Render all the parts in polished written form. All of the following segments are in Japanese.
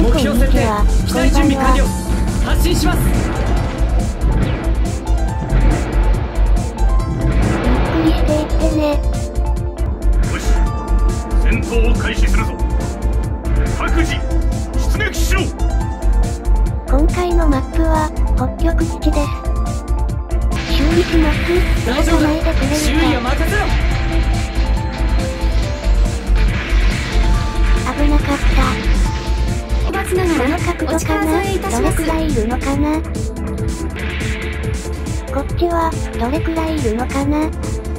目標設定、機体準備完了。発進します。 ゆっくりしていってね。 よし、戦闘を開始するぞ。各自出撃しろ。 今回のマップは北極基地です。修理します。 大丈夫だ。修理は任せろ。 危なかった。この角度かな、どれくらいいるのかな。こっちはどれくらいいるのかな。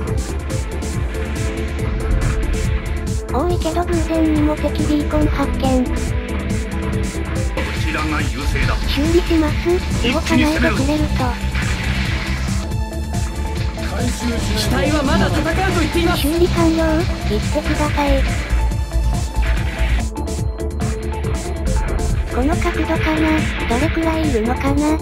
多いけど偶然にも敵ビーコン発見。 こちらが優勢だ。 修理します。動かないでくれると。 機体はまだ戦うと言っています。 修理完了。言ってください。この角度かな、どれくらいいるのかな。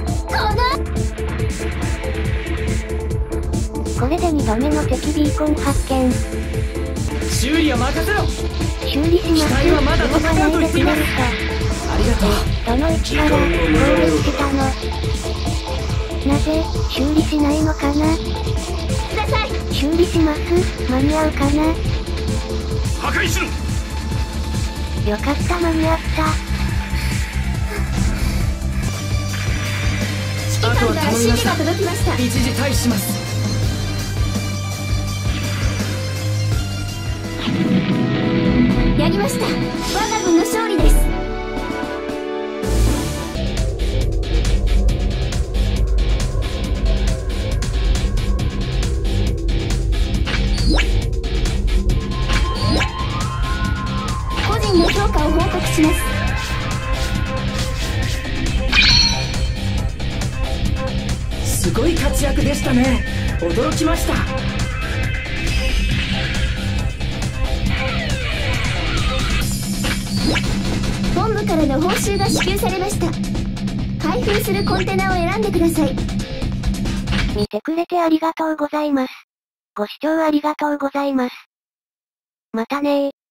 これで2度目の敵ビーコン発見。 修理は任せろ。 修理します。 機体はまだ戦うと言っています。ありがとう。 どの位置から攻撃したの。なぜ修理しないのかな。ください。修理します。間に合うかな。 破壊しろ。 よかった、間に合った。 あとは頼みました。一時退避します。 やりました。我が軍の勝利です。個人の評価を報告します。 すごい活躍でしたね。驚きました。 本部からの報酬が支給されました。開封するコンテナを選んでください。 見てくれてありがとうございます。ご視聴ありがとうございます。またねー。